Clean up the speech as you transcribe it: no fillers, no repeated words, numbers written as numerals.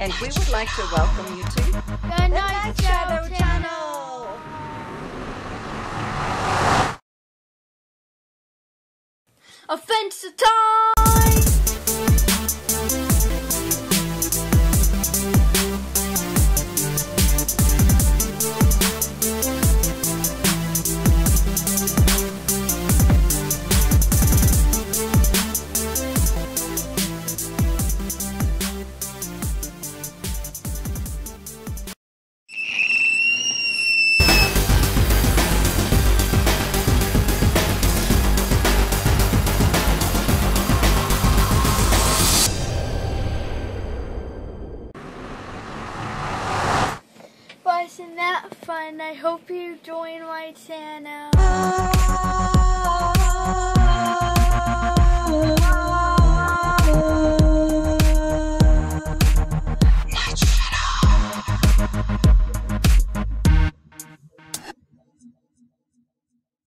and we would like to welcome you to the Nightshadow Channel. Offense time!